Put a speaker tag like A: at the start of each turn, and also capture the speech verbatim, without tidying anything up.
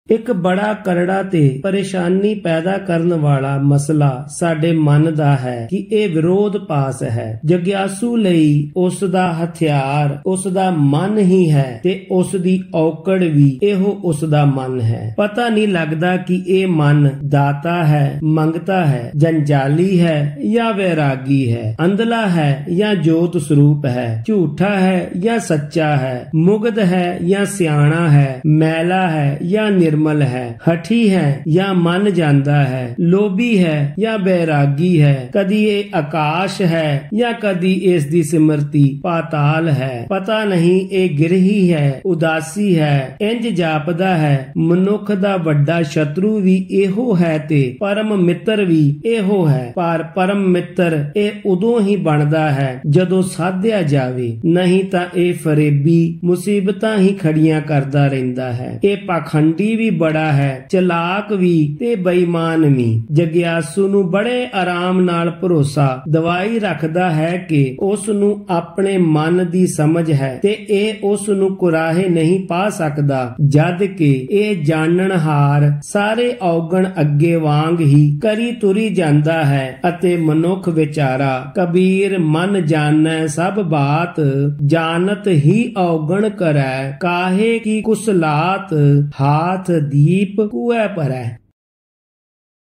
A: एक बड़ा करड़ा ते परेशानी पैदा करन वाला मसला साडे मन दा है कि ए विरोध पास है। जग्यासू लई उस दा हथियार उस दा मन ही है ते उस दी औकड़ भी एहो उस दा मन है। पता नहीं लगदा कि ए मन दाता है, मंगता है, जंजाली है या वैरागी है, अंधला है या जोत स्वरूप है, झूठा है या सच्चा है, मुग्ध है या सियाणा है, मैला है या निर्मल है, हठी है या मन जांदा है, लोभी है या बैरागी है, कदी ये आकाश है या कदी इस दी सिमरती पाताल है। पता नहीं ए गिरही है, उदासी है, इंज जापदा है मनुख दा वड्डा शत्रु भी एहो है ते परम मित्र भी एहो है। पर परम मित्र ए उदों ही बनदा है जदों साधिया जावे, नहीं तां ए फरेबी मुसीबतां ही खड़ियां करदा रहिंदा है। ए पाखंडी भी बड़ा है, चलाक भी ते बेईमान भी। जग्यासू नू बड़े आराम नाल भरोसा दवाई रखदा है कि उस नू अपने मन दी समझ है ते ए उस नू कुराहे नहीं पा सकदा, जद के ए जानन हार सारे औगण अगे वांग ही करी तुरी जांदा है अते मनुख विचारा कबीर मन जानै सब बात, जानत ही औगण करै काहे की कुसलात, हाथ दीप कुएं पर है।